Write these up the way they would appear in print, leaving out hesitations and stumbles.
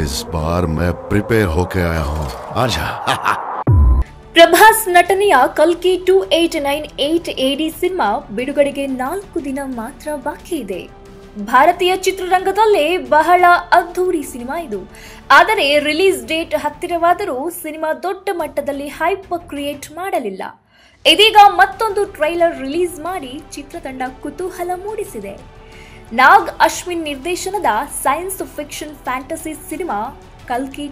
इस बार मैं प्रिपेयर होके आया हूँ। आजा। ಪ್ರಭಾಸ್ ನಟನೆಯ ಕಲ್ಕಿ 2898 AD ಸಿನಿಮಾ ಬಿಡುಗಡೆಗೆ 4 ದಿನ ಮಾತ್ರ ಬಾಕಿ ಇದೆ. ಭಾರತೀಯ ಚಿತ್ರರಂಗದಲ್ಲೇ ಬಹಳ ಅದ್ಧೂರಿ ಸಿನಿಮಾ ಇದು. ಆದರೆ ರಿಲೀಸ್ ಡೇಟ್ ಹತ್ತಿರವಾದರೂ ಸಿನಿಮಾ ದೊಡ್ಡ ಮಟ್ಟದಲ್ಲಿ ಹೈಪ್ ಕ್ರಿಯೇಟ್ ಮಾಡಲಿಲ್ಲ. ಇದೀಗ ಮತ್ತೊಂದು ಟ್ರೈಲರ್ ರಿಲೀಸ್ ಮಾಡಿ ಚಿತ್ರತಂಡ ಕುತೂಹಲ ಮೂಡಿಸಿದೆ. ನಾಗ್ ಅಶ್ವಿನ್ ನಿರ್ದೇಶನದ ಸೈನ್ಸ್ ಫಿಕ್ಷನ್ ಫ್ಯಾಂಟಸಿ ಸಿನಿಮಾ ಕಲ್ಕಿ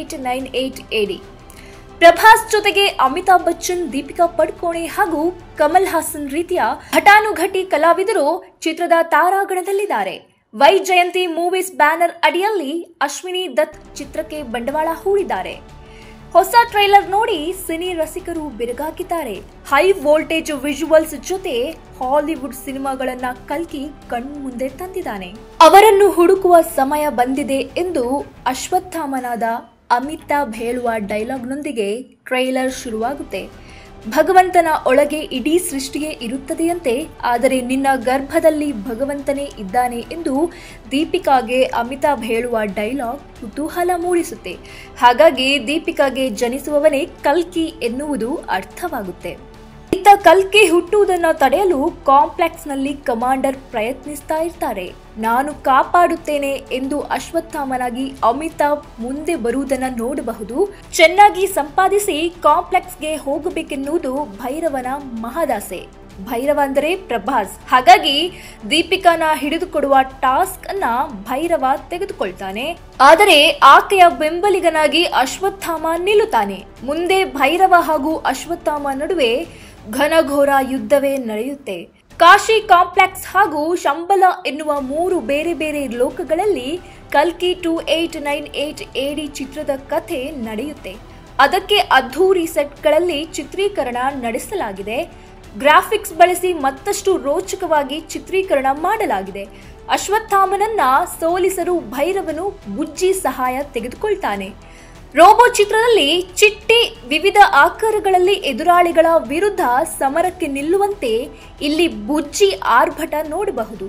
2898 AD. ಪ್ರಭಾಸ್ ಜೊತೆಗೆ ಅಮಿತಾಬ್ ಬಚ್ಚನ್, ದೀಪಿಕಾ ಪಡುಕೋಣೆ ಹಾಗೂ ಕಮಲ್ ಹಾಸನ್ ರೀತಿಯ ಘಟಾನುಘಟಿ ಕಲಾವಿದರು ಚಿತ್ರದ ತಾರಾಗಣದಲ್ಲಿದ್ದಾರೆ. ವೈ ಜಯಂತಿ ಮೂವೀಸ್ ಬ್ಯಾನರ್ ಅಡಿಯಲ್ಲಿ ಅಶ್ವಿನಿ ದತ್ ಚಿತ್ರಕ್ಕೆ ಬಂಡವಾಳ ಹೂಡಿದ್ದಾರೆ. ಹೊಸ ಟ್ರೈಲರ್ ನೋಡಿ ಸಿನಿ ರಸಿಕರು ಬೆರಗಾಗಿದ್ದಾರೆ. ಹೈ ವೋಲ್ಟೇಜ್ ವಿಜುವಲ್ಸ್ ಜೊತೆ ಹಾಲಿವುಡ್ ಸಿನಿಮಾಗಳನ್ನ ಕಲ್ಕಿ ಕಣ್ಮುಂದೆ ತಂದಿದ್ದಾನೆ. ಅವರನ್ನು ಹುಡುಕುವ ಸಮಯ ಬಂದಿದೆ ಎಂದು ಅಶ್ವತ್ಥಾಮನಾದ ಅಮಿತಾಬ್ ಹೇಳುವ ಡೈಲಾಗ್ನೊಂದಿಗೆ ಟ್ರೈಲರ್ ಶುರುವಾಗುತ್ತೆ. ಭಗವಂತನ ಒಳಗೆ ಇಡೀ ಸೃಷ್ಟಿಯೇ ಇರುತ್ತದೆಯಂತೆ, ಆದರೆ ನಿನ್ನ ಗರ್ಭದಲ್ಲಿ ಭಗವಂತನೇ ಇದ್ದಾನೆ ಎಂದು ದೀಪಿಕಾಗೆ ಅಮಿತಾಬ್ ಹೇಳುವ ಡೈಲಾಗ್ ಕುತೂಹಲ ಮೂಡಿಸುತ್ತೆ. ಹಾಗಾಗಿ ದೀಪಿಕಾಗೆ ಜನಿಸುವವನೇ ಕಲ್ಕಿ ಎನ್ನುವುದು ಅರ್ಥವಾಗುತ್ತೆ. ಇತ್ತ ಕಲ್ಕಿ ಹುಟ್ಟುವುದನ್ನು ತಡೆಯಲು ಕಾಂಪ್ಲೆಕ್ಸ್ನಲ್ಲಿ ಕಮಾಂಡರ್ ಪ್ರಯತ್ನಿಸ್ತಾ ಇರ್ತಾರೆ. ನಾನು ಕಾಪಾಡುತ್ತೇನೆ ಎಂದು ಅಶ್ವತ್ಥಾಮನಾಗಿ ಅಮಿತಾಬ್ ಮುಂದೆ ಬರುವುದನ್ನ ನೋಡಬಹುದು. ಚೆನ್ನಾಗಿ ಸಂಪಾದಿಸಿ ಕಾಂಪ್ಲೆಕ್ಸ್ಗೆ ಹೋಗಬೇಕೆನ್ನುವುದು ಭೈರವನ ಮಹದಾಸೆ. ಭೈರವ ಅಂದರೆ ಪ್ರಭಾಸ್. ಹಾಗಾಗಿ ದೀಪಿಕಾನ ಹಿಡಿದುಕೊಡುವ ಟಾಸ್ಕ್ ಅನ್ನ ಭೈರವ ತೆಗೆದುಕೊಳ್ತಾನೆ. ಆದರೆ ಆಕೆಯ ಬೆಂಬಲಿಗನಾಗಿ ಅಶ್ವತ್ಥಾಮ ನಿಲ್ಲುತ್ತಾನೆ. ಮುಂದೆ ಭೈರವ ಹಾಗೂ ಅಶ್ವತ್ಥಾಮ ನಡುವೆ ಘನಘೋರ ಯುದ್ಧವೇ ನಡೆಯುತ್ತೆ. ಕಾಶಿ ಕಾಂಪ್ಲೆಕ್ಸ್ ಹಾಗೂ ಶಂಬಲ ಎನ್ನುವ 3 ಬೇರೆ ಬೇರೆ ಲೋಕಗಳಲ್ಲಿ ಕಲ್ಕಿ 2898 AD ಚಿತ್ರದ ಕಥೆ ನಡೆಯುತ್ತೆ. ಅದಕ್ಕೆ ಅದ್ಧೂರಿ ಸೆಟ್ಗಳಲ್ಲಿ ಚಿತ್ರೀಕರಣ ನಡೆಸಲಾಗಿದೆ. ಗ್ರಾಫಿಕ್ಸ್ ಬಳಸಿ ಮತ್ತಷ್ಟು ರೋಚಕವಾಗಿ ಚಿತ್ರೀಕರಣ ಮಾಡಲಾಗಿದೆ. ಅಶ್ವತ್ಥಾಮನನ್ನ ಸೋಲಿಸಲು ಭೈರವನು ಬುಜ್ಜಿ ಸಹಾಯ ತೆಗೆದುಕೊಳ್ತಾನೆ. ರೋಬೋ ಚಿತ್ರದಲ್ಲಿ ಚಿಟ್ಟಿ ವಿವಿಧ ಆಕಾರಗಳಲ್ಲಿ ಎದುರಾಳಿಗಳ ವಿರುದ್ಧ ಸಮರಕ್ಕೆ ನಿಲ್ಲುವಂತೆ ಇಲ್ಲಿ ಬುಜ್ಜಿ ಆರ್ಭಟ ನೋಡಬಹುದು.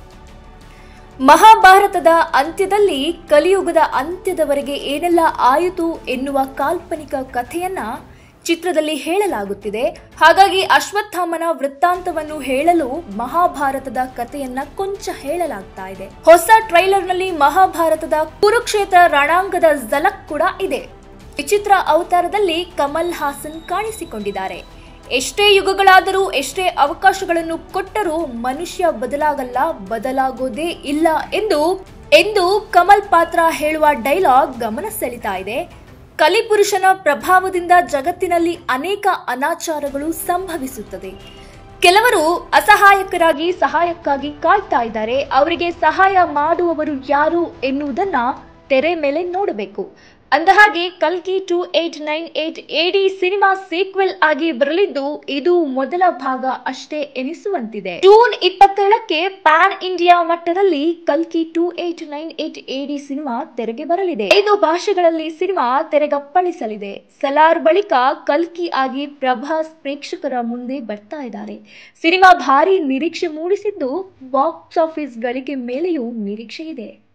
ಮಹಾಭಾರತದ ಅಂತ್ಯದಲ್ಲಿ ಕಲಿಯುಗದ ಅಂತ್ಯದವರೆಗೆ ಏನೆಲ್ಲ ಆಯಿತು ಎನ್ನುವ ಕಾಲ್ಪನಿಕ ಕಥೆಯನ್ನ ಚಿತ್ರದಲ್ಲಿ ಹೇಳಲಾಗುತ್ತಿದೆ. ಹಾಗಾಗಿ ಅಶ್ವತ್ಥಾಮನ ವೃತ್ತಾಂತವನ್ನು ಹೇಳಲು ಮಹಾಭಾರತದ ಕಥೆಯನ್ನ ಕೊಂಚ ಹೇಳಲಾಗ್ತಾ ಇದೆ. ಹೊಸ ಟ್ರೈಲರ್ನಲ್ಲಿ ಮಹಾಭಾರತದ ಕುರುಕ್ಷೇತ್ರ ರಣಾಂಗದ ಝಲಕ್ ಕೂಡ ಇದೆ. ವಿಚಿತ್ರ ಅವತಾರದಲ್ಲಿ ಕಮಲ್ ಹಾಸನ್ ಕಾಣಿಸಿಕೊಂಡಿದ್ದಾರೆ. ಎಷ್ಟೇ ಯುಗಗಳಾದರೂ, ಎಷ್ಟೇ ಅವಕಾಶಗಳನ್ನು ಕೊಟ್ಟರೂ ಮನುಷ್ಯ ಬದಲಾಗಲ್ಲ, ಬದಲಾಗೋದೇ ಇಲ್ಲ ಎಂದು ಕಮಲ್ ಪಾತ್ರ ಹೇಳುವ ಡೈಲಾಗ್ ಗಮನ ಸೆಳೀತಾ ಇದೆ. ಕಲಿಪುರುಷನ ಪ್ರಭಾವದಿಂದ ಜಗತ್ತಿನಲ್ಲಿ ಅನೇಕ ಅನಾಚಾರಗಳು ಸಂಭವಿಸುತ್ತದೆ. ಕೆಲವರು ಅಸಹಾಯಕರಾಗಿ ಸಹಾಯಕ್ಕಾಗಿ ಕಾಯ್ತಾ ಇದ್ದಾರೆ. ಅವರಿಗೆ ಸಹಾಯ ಮಾಡುವವರು ಯಾರು ಎನ್ನುವುದನ್ನ ತೆರೆ ಮೇಲೆ ನೋಡಬೇಕು. ಅಂದಹಾಗೆ ಕಲ್ಕಿ 2898 AD ಸಿನಿಮಾ ಸೀಕ್ವೆಲ್ ಆಗಿ ಬರಲಿದ್ದು ಇದು ಮೊದಲ ಭಾಗ ಅಷ್ಟೇ ಎನಿಸುವಂತಿದೆ. ಜೂನ್ 27ಕ್ಕೆ ಪ್ಯಾನ್ ಇಂಡಿಯಾ ಮಟ್ಟದಲ್ಲಿ ಕಲ್ಕಿ 2898 AD ಸಿನಿಮಾ ತೆರೆಗೆ ಬರಲಿದೆ. 5 ಭಾಷೆಗಳಲ್ಲಿ ಸಿನಿಮಾ ತೆರೆಗಪ್ಪಳಿಸಲಿದೆ. ಸಲಾರ್ ಬಳಿಕ ಕಲ್ಕಿ ಆಗಿ ಪ್ರಭಾಸ್ ಪ್ರೇಕ್ಷಕರ ಮುಂದೆ ಬರ್ತಾ ಇದ್ದಾರೆ. ಸಿನಿಮಾ ಭಾರಿ ನಿರೀಕ್ಷೆ ಮೂಡಿಸಿದ್ದು ಬಾಕ್ಸ್ ಆಫೀಸ್ ಗಳಿಕೆ ಮೇಲೆಯೂ ನಿರೀಕ್ಷೆ ಇದೆ.